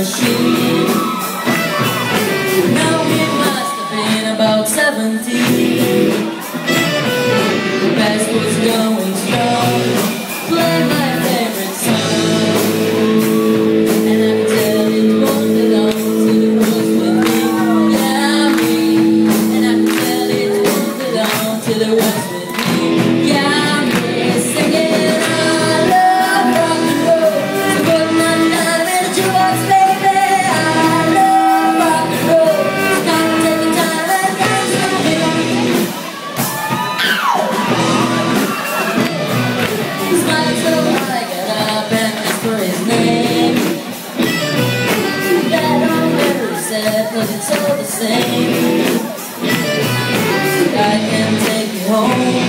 machine. Now he must have been about 17. The bass was going strong, playing my favorite song, and I could tell it won't belong to the boys with me. Yeah, me, and I could tell it won't belong to the boys with me. Yeah, me, singing I love rock and roll, so put my time in the jukebox, baby. I love rock and roll, stop, take your time and dance with me. He smiled so I got up and asked for his name. That I'll never said, 'cause it's all the same. I can take you home.